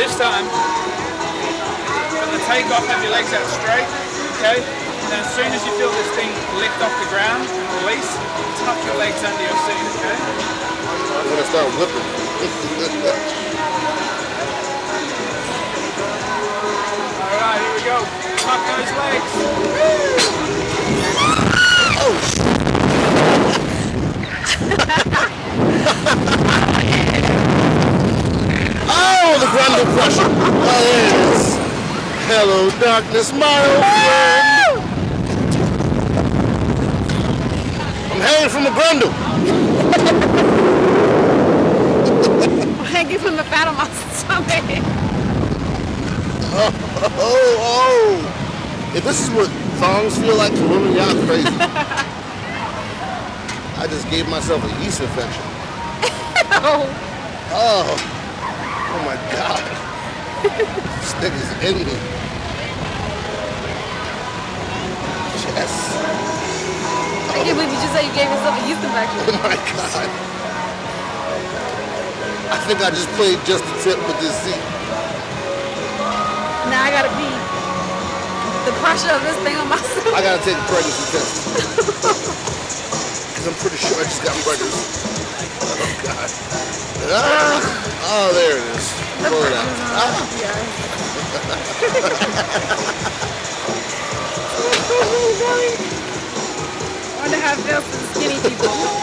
This time, for the takeoff, have your legs out straight, okay? And then as soon as you feel this thing lift off the ground and release, tuck your legs under your seat, okay? I'm gonna start whipping. Alright, here we go. Tuck those legs. Oh, shit. Oh, the Grundle Crusher. Oh, there it is. Hello, darkness, my old friend. I'm hanging from the Grundle. I'm hanging from the fat on my stomach. Oh. If this is what thongs feel like to women, y'all crazy. I just gave myself a yeast infection. Oh my God. This thing is in me. Yes. I can't believe you just said you gave yourself a yeast infection. Oh my God. I think I just played just a tip with this seat. Now I gotta pee. The pressure of this thing on my stomach. I gotta take a pregnancy test. Because I'm pretty sure I just got pregnant. Oh God. Oh, there it is. Pull it out. I wonder how it feels to the skinny people.